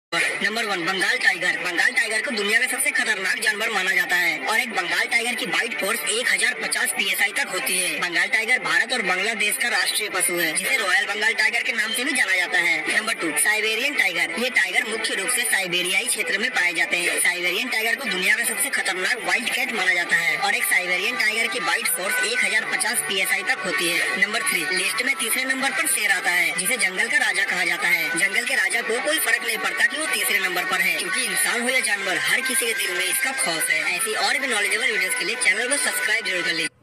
Number 1 Bengal tiger. Bengal tiger को दुनिया का सबसे खतरनाक जानवर माना जाता है और एक बंगाल टाइगर की बाइट फोर्स 1050 PSI तक होती है। बंगाल टाइगर भारत और बांग्लादेश का राष्ट्रीय पशु है, जिसे रॉयल बंगाल टाइगर के नाम से भी जाना जाता है। Number 2 Siberian tiger. ये टाइगर मुख्य रूप से साइबेरियाई क्षेत्र में पाए जाते हैं। साइबेरियन टाइगर को दुनिया का सबसे खतरनाक वाइल्ड कैट माना जाता है और एक साइबेरियन टाइगर की बाइट फोर्स 1050 PSI तक होती है। नंबर 3 लिस्ट में तीसरे नंबर पर शेर आता है, जिसे जंगल का राजा कहा जाता है। जंगल के राजा को कोई फर्क नहीं पड़ता कि वो तीसरे नंबर पर है, क्योंकि इंसान हो या जानवर, हर किसी के दिल में इसका खौफ है। ऐसी और भी नॉलेजेबल वीडियोस के लिए चैनल को सब्सक्राइब जरूर कर लीजिए।